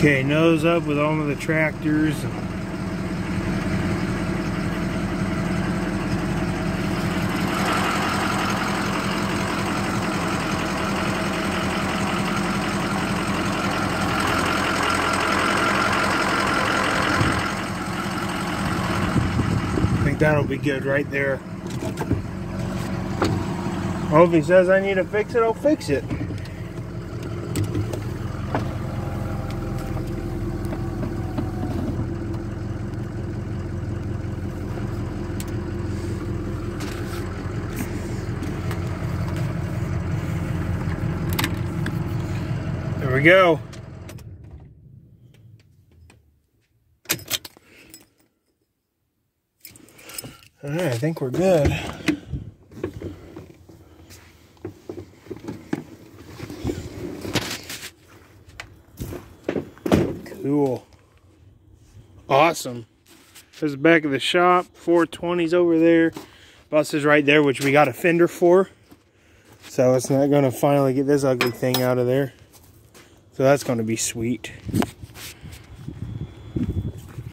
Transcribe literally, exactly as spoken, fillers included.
Okay, nose up with all of the tractors. I think that'll be good right there. Well, if he says I need to fix it, I'll fix it. There we go. All right, I think we're good. Cool. Awesome. There's the back of the shop. four twenties over there. Bus is right there, which we got a fender for. So it's not going to finally get this ugly thing out of there. So that's going to be sweet.